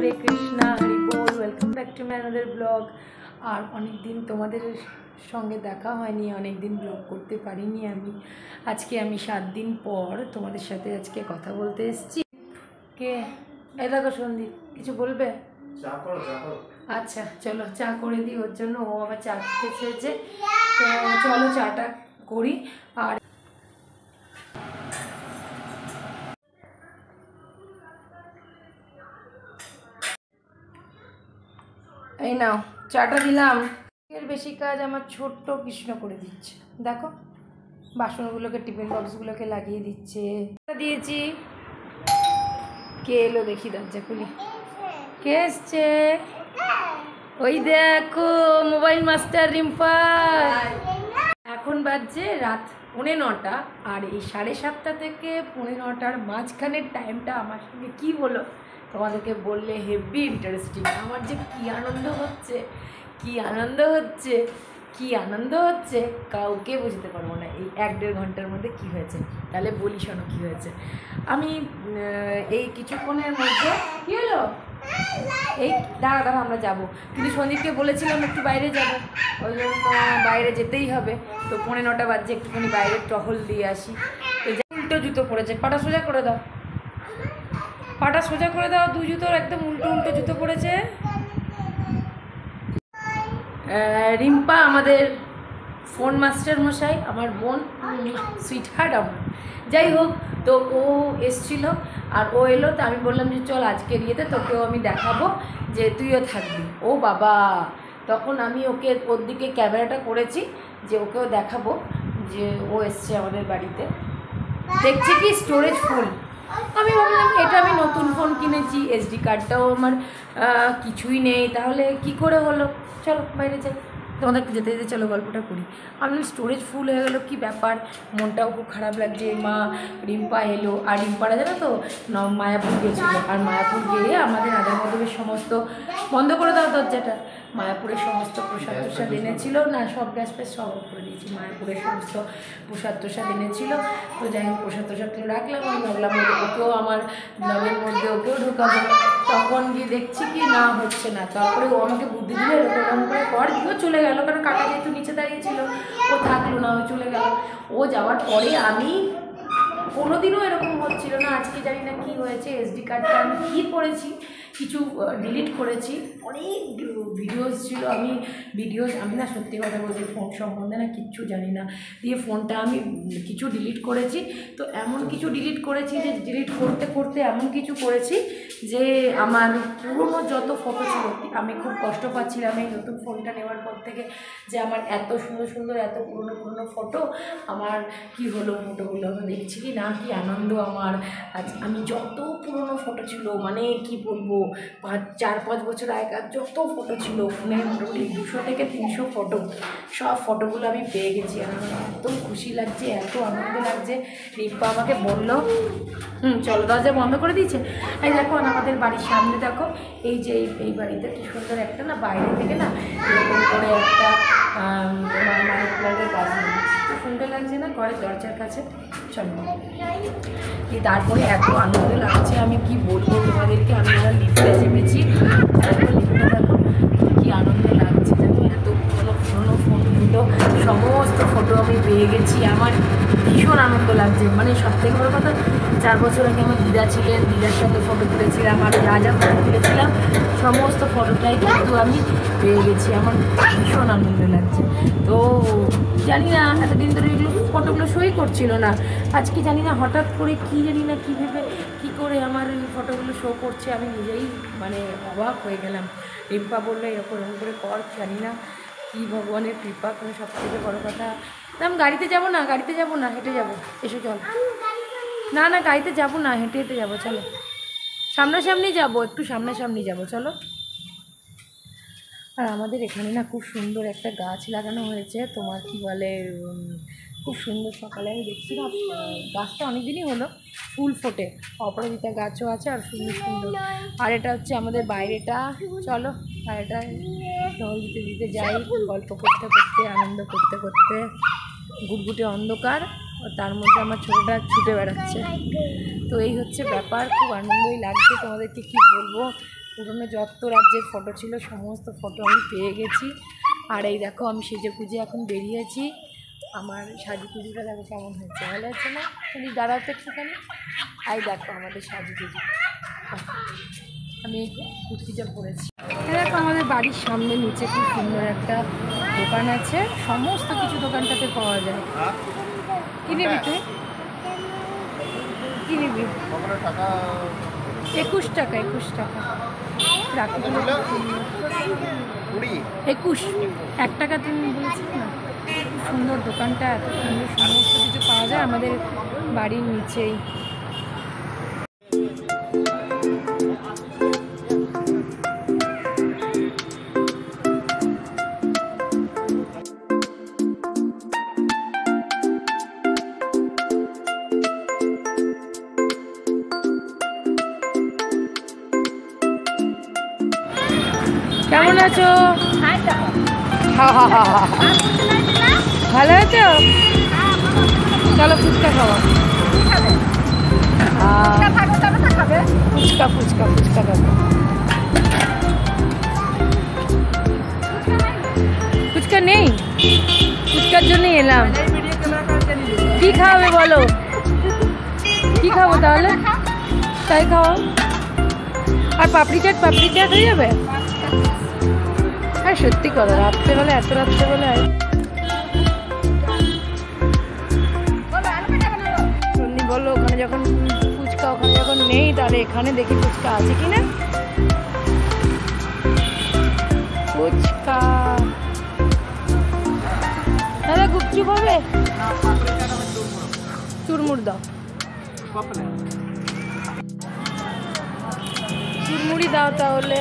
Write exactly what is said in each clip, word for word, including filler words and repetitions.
हरे कृष्णा हरि बोल। Welcome back to my another blog. और अनेक दिन तुम्हारे संगे देखा हयनि, अनेक दिन ब्लग करते पारिनी आमी। आज के आमी सात दिन पर तुम्हारे साथे आज के कथा बोलते एसेछि। के ए देखो सन्दीप किछु बोलबे? चा करो चा करो। अच्छा चलो चा करे दी, ओर जन्य ओ आबार चा खेते चेয়েছে। तो चलो चाटा करी। और এই নাও চাটা দিলাম। এর বেশি কাজ আমার ছোট্ট কৃষ্ণ করে দিচ্ছে। দেখো বাসনগুলোকে টিফিন বক্সগুলোকে লাগিয়ে দিচ্ছে। দিয়েছি। কে এলো দেখি, দরজা খুলি। কে এসছে? ওই দেখো মোবাইল মাস্টার রিম্পা। এখন বাজছে রাত পৌনে নটা, আর এই সাড়ে সাতটা থেকে পৌনে নটার মাঝখানের টাইমটা আমার সঙ্গে কী হলো তোমাদেরকে বললে হেভি ইন্টারেস্টিং। আমার যে কী আনন্দ হচ্ছে, কী আনন্দ হচ্ছে, কী আনন্দ হচ্ছে কাউকে বুঝতে পারবো না। এই এক দেড় ঘন্টার মধ্যে কী হয়েছে তাহলে বলি, শোনো কী হয়েছে। আমি এই কিছুক্ষণের মধ্যে কী হলো, এই দাঁড়া দাঁড়া আমরা যাবো, কিন্তু সন্দীপকে বলেছিলাম একটু বাইরে যাবো, ওই জন্য বাইরে যেতেই হবে। তো পৌনে নটা বাজছে, একটুখানি বাইরে টহল দিয়ে আসি। তো উল্টো জুতো পড়েছে, পাটা সোজা করে দাও, পাটা সোজা করে দাও। দুই জুতোর একদম উল্টো উল্টো জুতো পড়েছে। রিম্পা আমাদের ফোন মাস্টার মশাই, আমার বোন, সুইট হার্ট আমার, যাই হোক। তো ও এসছিল আর ও এলো, তো আমি বললাম যে চল আজকের ইয়েতে তোকেও আমি দেখাবো, যে তুইও থাকবি। ও বাবা, তখন আমি ওকে ওর দিকে ক্যামেরাটা করেছি যে ওকেও দেখাবো যে ও এসছে আমাদের বাড়িতে। দেখছি কি স্টোরেজ ফুল। আমি ভাবলাম এটা আমি নতুন ফোন কিনেছি, এসডি কার্ডটাও আমার কিছুই নেই, তাহলে কি করে হলো। চলো বাইরে যাই, তোমাদেরকে যেতে যেতে চলো গল্পটা করি। আমি স্টোরেজ ফুল হয়ে গেলো, কী ব্যাপার, মনটাও খুব খারাপ লাগছে। মা রিম্পা এলো, আর রিম্পারা জানো তো মায়াপুর গিয়েছিলো, আর মায়াপুর গিয়ে আমাদের আদার মধুবের সমস্ত বন্ধ করে দাও দরজাটা। মায়াপুরের সমস্ত প্রসাদ প্রসাদ এনেছিল, না সব গ্যাস ফ্যাস সব করে দিয়েছি। মায়াপুরের সমস্ত প্রসাদ প্রসাদ এনেছিল, তো যাই হোক প্রসাদ প্রসাদগুলো রাখলাম। আমি ভাবলাম ওকেও আমার ব্লগের মধ্যে ওকেও ঢোকাবো। তখন গিয়ে দেখছি কি না হচ্ছে না, তারপরে ও আমাকে বুদ্ধি দিলে এরকম করে কর, দিয়েও চলে গেল, কারণ কাকা যেহেতু নিচে দাঁড়িয়েছিল, ও থাকলো না, ও চলে গেল। ও যাওয়ার পরে আমি কোনোদিনও এরকম হচ্ছিল না। আজকে জানি না কী হয়েছে, এসডি কার্ডটা আমি কী করেছি, কিছু ডিলিট করেছি, অনেক ভিডিওস ছিল। আমি ভিডিওস আমি না সত্যি কথা বলছি ফোন সম্বন্ধে না কিচ্ছু জানি না, দিয়ে ফোনটা আমি কিছু ডিলিট করেছি। তো এমন কিছু ডিলিট করেছি যে ডিলিট করতে করতে এমন কিছু করেছি যে আমার পুরনো যত ফটো ছিল, আমি খুব কষ্ট পাচ্ছিলাম এই নতুন ফোনটা নেওয়ার পর থেকে, যে আমার এত সুন্দর সুন্দর এত পুরনো পুরনো ফটো আমার কি হলো, ফটোগুলো দেখছি কি না, কি আনন্দ আমার। আজ আমি যত পুরনো ফটো ছিল, মানে কি বলবো, পাঁচ চার পাঁচ বছর আগেকার যত ফটো ছিল ফোনে, মোটামুটি দুশো থেকে তিনশো ফটো, সব ফটোগুলো আমি পেয়ে গেছি। আর আমার এত খুশি লাগছে, এত আনন্দ লাগছে। রিম্পা আমাকে বললো হুম চলো, দরজা বন্ধ করে দিয়েছে। এই দেখো আমাদের বাড়ির সামনে দেখো, এই যে এই বাড়িতে কি সুন্দর একটা না বাইরে থেকে না এরকম করে একটা তোমার মানি প্ল্যান্টের গাছ লাগিয়েছে, সুন্দর লাগছে না ঘরের দরজার কাছে। চলো তারপরে এত আনন্দ লাগছে, আমি কি বলবো তোমাদেরকে। আমি ওরা লিফটে চেপেছি, তারপর লিফটে দেখো কি আনন্দ লাগছে জানো। এত পুরোনো পুরোনো ফটোগুলো সমস্ত ফটো আমি পেয়ে গেছি, আমার ভীষণ আনন্দ লাগছে। মানে সবথেকে বড় কথা, চার বছর আগে আমার দিদা ছিলেন, দিদার সাথে ফটো তুলেছিলাম, আর যা যা ফটো তুলেছিলাম সমস্ত ফটোটাই কিন্তু আমি পেয়ে গেছি, আমার ভীষণ আনন্দ লাগছে। তো জানি না এতদিন ধরে এগুলো ফটোগুলো সই করছিল না, আজকে জানি না হঠাৎ করে কী জানি না কী ভেবে কী করে আমার এই ফটোগুলো শো করছে, আমি নিজেই মানে অবাক হয়ে গেলাম। রিম্পা বললো এরকম এরকম করে কর, জানি না কী ভগবানের কৃপা। করে সব থেকে বড়ো কথা, আমি গাড়িতে যাবো না, গাড়িতে যাবো না, হেঁটে যাবো, এসো চল। না না গাড়িতে যাবো না, হেঁটে হেঁটে যাবো, চলো সামনাসামনি যাবো, একটু সামনাসামনি যাবো চলো। আর আমাদের এখানে না খুব সুন্দর একটা গাছ লাগানো হয়েছে, তোমার কি বলে, খুব সুন্দর। সকালে আমি দেখছি না গাছটা অনেক দিনই হলো ফুল ফোটে, অপরাজিতা গাছও আছে, আর সুন্দর সুন্দর। আর এটা হচ্ছে আমাদের বাইরেটা, চলো বাইরেটা ঢোল দিতে দিতে যাই, গল্প করতে করতে আনন্দ করতে করতে। গুটগুটে অন্ধকার, তার মধ্যে আমার ছোটোটা ছুটে বেড়াচ্ছে। তো এই হচ্ছে ব্যাপার, খুব আনন্দই লাগছে, তোমাদেরকে কী বলবো। পুরনো যত রাজ্যের ফটো ছিল সমস্ত ফটো আমি পেয়ে গেছি। আর এই দেখো আমি সেজে পুজে এখন বেরিয়েছি। আমার সাজু পুজোটা দেখো কেমন হয়েছে, ভালো হচ্ছে না? তুমি দাঁড়াও তো একটুখানি। এই দেখো আমাদের সাজু পুজো, আমি এই কুর্তিটা পরেছি। দেখো আমাদের বাড়ির সামনে নিচে খুব সুন্দর একটা দোকান আছে, সমস্ত কিছু দোকানটাতে পাওয়া যায়। কি নিবি তুই? কি নিবি? একুশ টাকা একুশ টাকা রাখিগুলো একুশ এক টাকা তুমি বলেছি না। সুন্দর দোকানটা, এত সুন্দর সমস্ত কিছু পাওয়া যায় আমাদের বাড়ির নিচেই। কেমন আছো? ভালো আছো? চলো ফুচকা খাওয়া। ফুচকা ফুচকা ফুচকা খাবো। ফুচকা নেই, ফুচকার জন্যই এলাম। কি খাওয়াবে বলো? কি খাবো তাহলে? তাই খাও। আর পাপড়ি চাট, পাপড়ি চাট হয়ে যাবে। হ্যাঁ সত্যি কথা, রাত্রেবেলা এত রাত্রেবেলায় সন্নি বললো ওখানে যখন ফুচকা ওখানে যখন নেই তাহলে এখানে দেখি ফুচকা আছে কিনা। ফুচকা দাদা গুপচুপ হবে? চুরমুর দাও, চুরমুড়ি দাও তাহলে।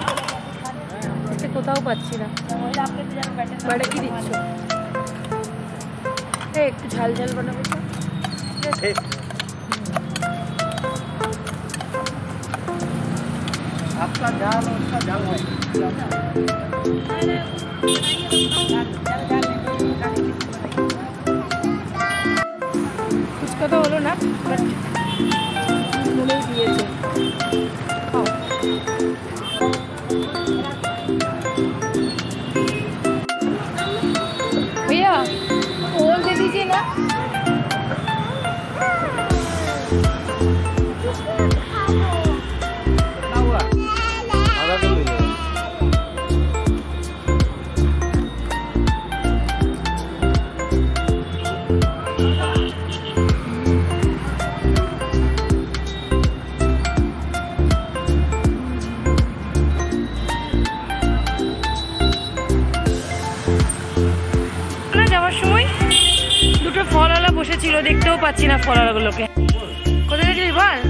কোথাও পাচ্ছি না। বাড়ি কি দিচ্ছ? একটু ঝাল ঝাল বানাবো তো। आपका झाल उसका झाल है। कुछ तो হলো না, বাট মনেই দিয়েছে। भैया ओल दे दीजिए ना। যাওয়ার সময় দুটো ফলওয়ালা বসেছিল, দেখতেও পাচ্ছি না ফলওয়ালাগুলোকে। কোথায় গেছিলি বল?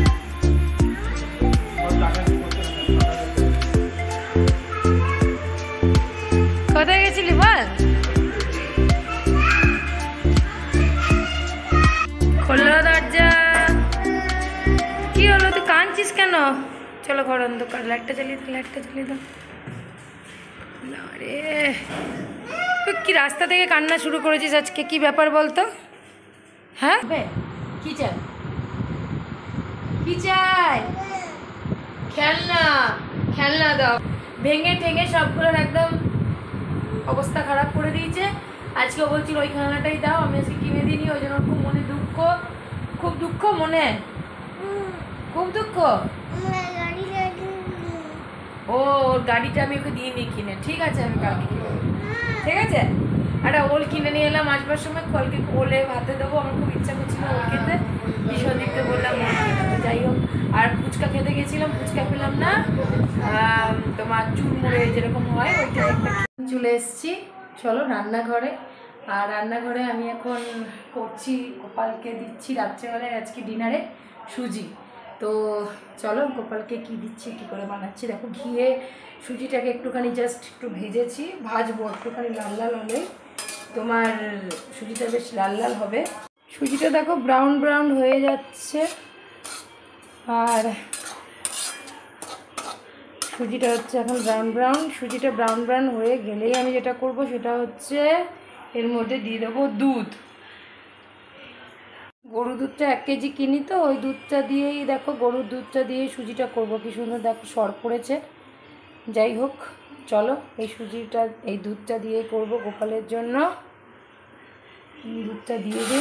কোথায় গেছিলি বল? খোলো দরজা। কি হলো, তুই কাঁদছিস কেন? চলো ঘর অন্ধকার, লাইটটা জ্বালিয়ে দাও, লাইটটা জ্বালিয়ে দাও। আরে তুই কি রাস্তা থেকে কান্না শুরু করেছিস আজকে, কি ব্যাপার বলতো? হ্যাঁ কি চাই? কি চাই? খেলনা, খেলনা দাও। ভেঙে ঠেঙে সবগুলোর একদম অবস্থা খারাপ করে দিয়েছে। আজকে বলছিল ওই খেলনাটাই দাও, আমি আজকে কিনে দিইনি, ওই জন্য খুব মনে দুঃখ, খুব দুঃখ মনে, খুব দুঃখ। ও ওর গাড়িটা আমি ওকে দিয়ে নিই কিনে, ঠিক আছে আমি কালকে কিনে, ঠিক আছে। একটা ওল কিনে নিয়ে এলাম আসবার সময়, কালকে ওলে ভাতে দেবো। আমার খুব ইচ্ছা করছিল ওল খেতে, ভীষণদিকতে বললাম ওল খেতে। যাই হোক, আর ফুচকা খেতে গেছিলাম, ফুচকা পেলাম না, তোমার চুরমুড়ে যেরকম হয় ওইটা একটা। চলে এসেছি, চলো রান্নাঘরে। আর রান্নাঘরে আমি এখন করছি, গোপালকে দিচ্ছি রাত্রেবেলায় আজকে ডিনারে সুজি। তো চলো গোপালকে কি দিচ্ছি, কী করে বানাচ্ছি দেখো। ঘিয়ে সুজিটাকে একটুখানি জাস্ট একটু ভেজেছি, ভাজবো একটুখানি লাল লাল হলে তোমার সুজিটা বেশ লাল লাল হবে। সুজিটা দেখো ব্রাউন ব্রাউন হয়ে যাচ্ছে। আর সুজিটা হচ্ছে এখন ব্রাউন ব্রাউন। সুজিটা ব্রাউন ব্রাউন হয়ে গেলেই আমি যেটা করব সেটা হচ্ছে এর মধ্যে দিয়ে দেবো দুধ। গরুর দুধটা এক কেজি কিনি, তো ওই দুধটা দিয়েই দেখো, গরুর দুধটা দিয়েই সুজিটা করবো। কি সুন্দর দেখো সর পড়েছে, যাই হোক চলো, এই সুজিটা এই দুধটা দিয়ে করব গোপালের জন্য। দুধটা দিয়ে দিই,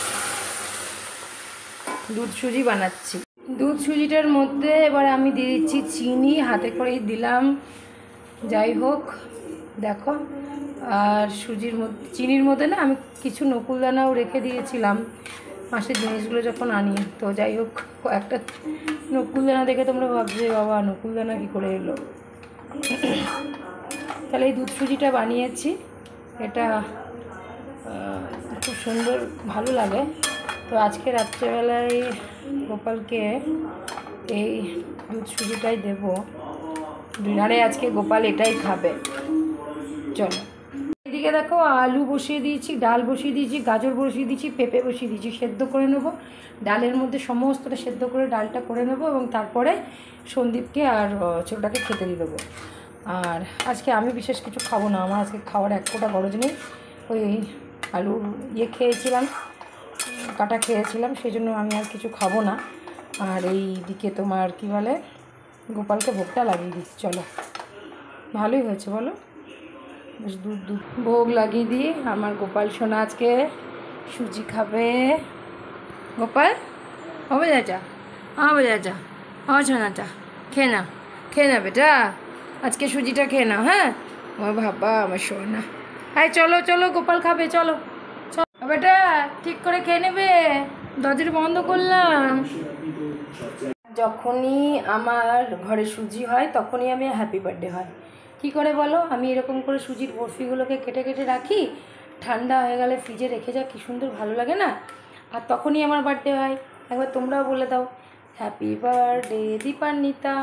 দুধ সুজি বানাচ্ছি। দুধ সুজিটার মধ্যে এবার আমি দিয়ে দিচ্ছি চিনি, হাতে করেই দিলাম। যাই হোক দেখো, আর সুজির মধ্যে চিনির মধ্যে না আমি কিছু নকুলদানাও রেখে দিয়েছিলাম মাসের জিনিসগুলো যখন আনি। তো যাই হোক কয়েকটা নকুলদানা দেখে তোমরা ভাববে বাবা নকুলদানা কী করে এলো। তাহলে এই দুধ সুজিটা বানিয়েছি, এটা খুব সুন্দর ভালো লাগে। তো আজকে রাত্রেবেলায় গোপালকে এই দুধ সুজিটাই দেবো, ডিনারে আজকে গোপাল এটাই খাবে। চলো, এদিকে দেখো আলু বসিয়ে দিয়েছি, ডাল বসিয়ে দিয়েছি, গাজর বসিয়ে দিয়েছি, পেঁপে বসিয়ে দিয়েছি, সেদ্ধ করে নেবো। ডালের মধ্যে সমস্তটা সেদ্ধ করে ডালটা করে নেবো এবং তারপরে সন্দীপকে আর ছোটোটাকে খেতে দিয়ে দেবো। আর আজকে আমি বিশেষ কিছু খাবো না, আমার আজকে খাওয়ার এক ফোঁটা গরজ নেই। ওই আলুর ইয়ে খেয়েছিলাম, কাটা খেয়েছিলাম, সেই জন্য আমি আর কিছু খাবো না। আর এই দিকে তোমার কি বলে গোপালকে ভোগটা লাগিয়ে দিচ্ছি। চলো, ভালোই হয়েছে বলো, বেশ দুধ দুধ ভোগ লাগিয়ে দিই। আমার গোপাল সোনা আজকে সুজি খাবে। গোপাল হবে যাচা, হবে যাচা, আমার সোনাটা খেয়ে না, খেয়ে না বেটা, আজকে সুজিটা খেয়ে নাও। হ্যাঁ আমার বাবা, আমার সোনা। হ্যাঁ চলো চলো, গোপাল খাবে, চলো চলো বেটা, ঠিক করে খেয়ে নেবে। দরজাটা বন্ধ করলাম। যখনই আমার ঘরে সুজি হয় তখনই আমি হ্যাপি বার্থডে হয়। কী করে বলো, আমি এরকম করে সুজির বরফিগুলোকে কেটে কেটে রাখি, ঠান্ডা হয়ে গেলে ফ্রিজে রেখে যা, কী সুন্দর ভালো লাগে না। আর তখনই আমার বার্থডে হয়। একবার তোমরাও বলে দাও হ্যাপি বার্থডে দীপান্বিতা।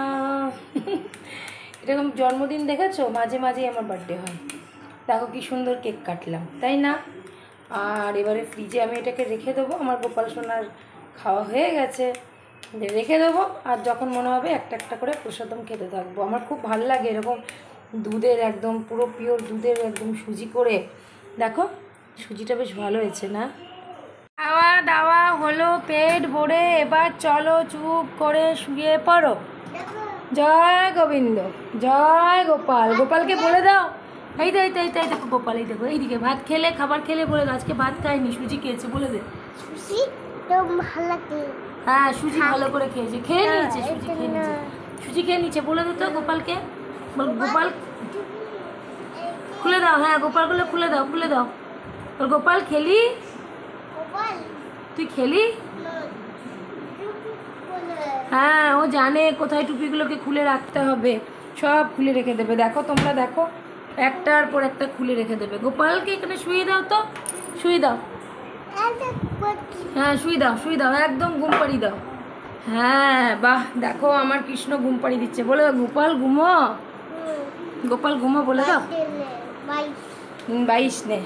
এরকম জন্মদিন দেখেছো, মাঝে মাঝেই আমার বার্থডে হয়। দেখো কী সুন্দর কেক কাটলাম, তাই না? আর এবারে ফ্রিজে আমি এটাকে রেখে দেবো। আমার গোপাল সোনার খাওয়া হয়ে গেছে, রেখে দেবো। আর যখন মনে হবে একটা একটা করে প্রসাদম খেতে থাকবো। আমার খুব ভালো লাগে এরকম দুধের, একদম পুরো পিওর দুধের একদম সুজি করে। দেখো সুজিটা বেশ ভালো হয়েছে না? খাওয়া দাওয়া হলো পেট ভরে, এবার চলো চুপ করে শুয়ে পড়ো। জয় গোবিন্দ, জয় গোপাল। গোপালকে বলে দাও, এই তো এই তো এই তো দেখো গোপাল, এই দেখো এইদিকে ভাত খেলে, খাবার খেলে বলে দাও আজকে ভাত খাইনি, সুজি খেয়েছে বলে দে। সুজি তো ভালো লাগে। হ্যাঁ সুজি ভালো করে খেয়েছে, খেয়ে নিয়েছে, সুজি খেয়ে নিয়েছে, সুজি খেয়ে নিয়েছে বলে দে তো গোপালকে। গোপাল খুলে দাও, হ্যাঁ গোপালগুলো খুলে দাও, খুলে দাও। তোর গোপাল খেলি, তুই খেলি? হ্যাঁ ও জানে কোথায় টুপিগুলোকে খুলে রাখতে হবে, সব খুলে রেখে দেবে। দেখো তোমরা দেখো, একটার পর একটা খুলে রেখে দেবে। গোপালকে এখানে শুয়ে দাও তো, শুয়ে দাও, হ্যাঁ শুয়ে দাও, শুয়ে দাও, একদম ঘুম পাড়িয়ে দাও। হ্যাঁ বাহ, দেখো আমার কৃষ্ণ ঘুম পাড়িয়ে দিচ্ছে। বলে দাও গোপাল ঘুমো, গোপাল ঘুমো বলে দাও। বাইশ নে,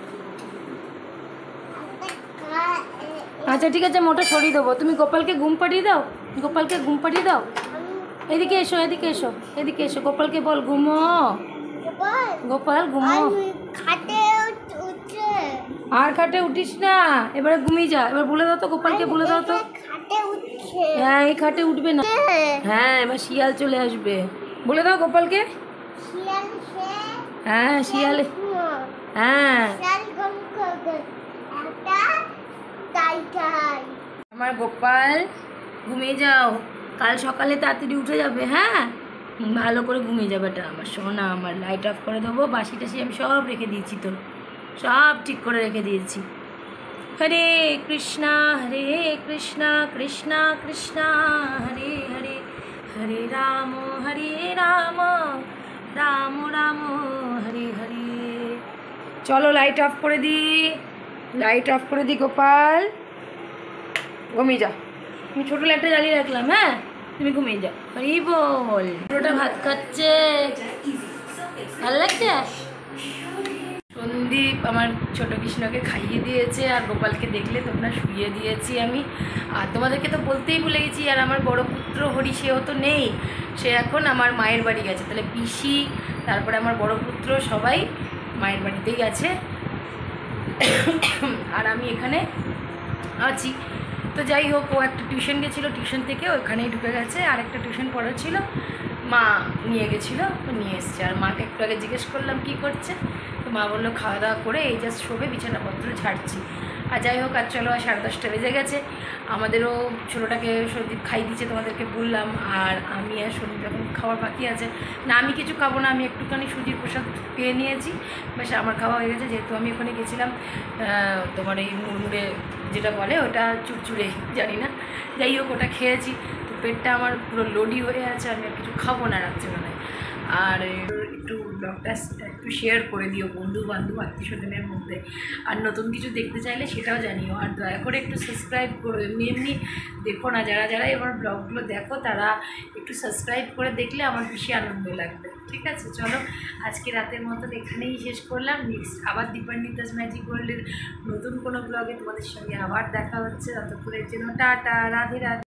আচ্ছা ঠিক আছে, মোটা সরিয়ে দেবো। তুমি গোপালকে ঘুম পাড়িয়ে দাও, গোপালকে ঘুম পাড়িয়ে দাও। এদিকে এসো, এদিকে এসো, এদিকে এসো, গোপালকে বল ঘুমো, গোপাল ঘুমো। আর খাটে উঠিস না, এবারে ঘুমিয়ে যা। এবার বলে দাও তো গোপালকে, বলে দাও তো। হ্যাঁ এই খাটে উঠবে না, হ্যাঁ এবার শিয়াল চলে আসবে, বলে দাও গোপালকে। হ্যাঁ শিয়াল, হ্যাঁ আমার গোপাল ঘুমিয়ে যাও, কাল সকালে তাড়াতাড়ি উঠে যাবে। হ্যাঁ ভালো করে ঘুমিয়ে যাবে, এটা আমার সোনা। আমার লাইট অফ করে দেবো, বাসি টাসি আমি সব রেখে দিয়েছি, তো সব ঠিক করে রেখে দিয়েছি। হরে কৃষ্ণা হরে কৃষ্ণা কৃষ্ণা কৃষ্ণা হরে হরে, হরে রাম হরে রাম রাম রাম হরে হরে। চলো লাইট অফ করে দিই, লাইট অফ করে দিই। গোপাল ঘুমিয়ে যাও, তুমি ছোটো লাইটটা জ্বালিয়ে রাখলাম। হ্যাঁ তুমি ঘুমিয়ে যাও। হরি বল। ছোটোটা ভাত খাচ্ছে, ভালো লাগছে। সন্দীপ আমার ছোটো কৃষ্ণকে খাইয়ে দিয়েছে, আর গোপালকে দেখলে তোমরা শুইয়ে দিয়েছি আমি। আর তোমাদেরকে তো বলতেই ভুলে গেছি, আর আমার বড় পুত্র হরি সেও তো নেই, সে এখন আমার মায়ের বাড়ি গেছে। তাহলে পিসি, তারপরে আমার বড় পুত্র সবাই মায়ের বাড়িতেই আছে, আর আমি এখানে আছি। তো যাই হোক, ও একটা টিউশন গেছিলো, টিউশন থেকে ওখানেই ঢুকে গেছে, আর একটা টিউশন পড়াচ্ছিল, মা নিয়ে গেছিলো, নিয়ে এসছে। আর মাকে একটু আগে জিজ্ঞেস করলাম কী করছে, তো মা বললো খাওয়া দাওয়া করে এই জাস্ট শোবে, বিছানাপত্র ঝাড়ছি। আর যাই হোক, আর চলো, আর সাড়ে দশটা বেজে গেছে। আমাদেরও ছোটোটাকে সন্দীপ খাই দিচ্ছে, তোমাদেরকে বললাম। আর আমি আর সন্দীপ এখন খাওয়ার বাকি আছে। না, আমি কিছু খাবো না, আমি একটুখানি সুজির প্রসাদ পেয়ে নিয়েছি, বেশ আমার খাওয়া হয়ে গেছে। যেহেতু আমি ওখানে গেছিলাম তোমার এই মুড়মুড়ে যেটা বলে, ওটা চুরচুড়ে জানি না, যাই হোক ওটা খেয়েছি। তো পেটটা আমার পুরো লোডি হয়ে আছে, আমি আর কিছু খাবো না রাত্রিবেলায়। আর একটু ব্লগটা একটু শেয়ার করে দিও বন্ধু বান্ধব আত্মীয় স্বজনের মধ্যে। আর নতুন কিছু দেখতে চাইলে সেটাও জানিও। আর দয়া করে একটু সাবস্ক্রাইব করো, এমনি এমনি দেখো না, যারা যারা এবার ব্লগগুলো দেখো তারা একটু সাবস্ক্রাইব করে দেখলে আমার বেশি আনন্দ লাগবে। ঠিক আছে, চলো আজকে রাতের মতন এখানেই শেষ করলাম। নেক্সট আবার দীপান্বিতাস ম্যাজিক ওয়ার্ল্ডের নতুন কোনো ব্লগে তোমাদের সঙ্গে আবার দেখা হচ্ছে। ততক্ষণের জন্য টাটা, রাধে রাধে।